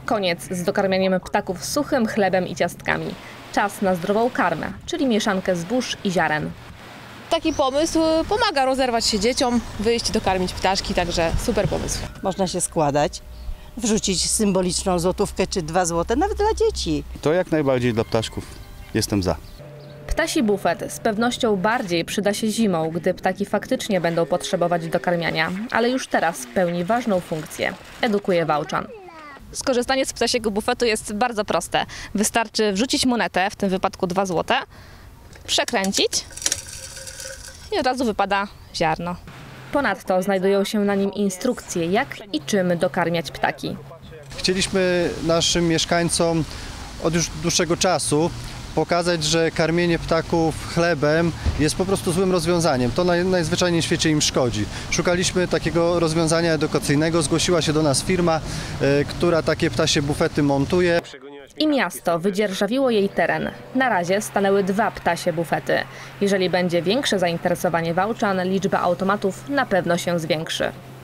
Koniec z dokarmianiem ptaków suchym chlebem i ciastkami. Czas na zdrową karmę, czyli mieszankę zbóż i ziaren. Taki pomysł pomaga rozerwać się dzieciom, wyjść dokarmić ptaszki, także super pomysł. Można się składać, wrzucić symboliczną złotówkę czy 2 złote, nawet dla dzieci. To jak najbardziej dla ptaszków. Jestem za. Ptasi bufet z pewnością bardziej przyda się zimą, gdy ptaki faktycznie będą potrzebować dokarmiania, ale już teraz pełni ważną funkcję. Edukuje Wałczan. Skorzystanie z ptasiego bufetu jest bardzo proste. Wystarczy wrzucić monetę, w tym wypadku 2 złote, przekręcić i od razu wypada ziarno. Ponadto znajdują się na nim instrukcje, jak i czym dokarmiać ptaki. Chcieliśmy naszym mieszkańcom od już dłuższego czasu pokazać, że karmienie ptaków chlebem jest po prostu złym rozwiązaniem. To najzwyczajniej w świecie im szkodzi. Szukaliśmy takiego rozwiązania edukacyjnego. Zgłosiła się do nas firma, która takie ptasie bufety montuje. I miasto wydzierżawiło jej teren. Na razie stanęły 2 ptasie bufety. Jeżeli będzie większe zainteresowanie Wałczan, liczba automatów na pewno się zwiększy.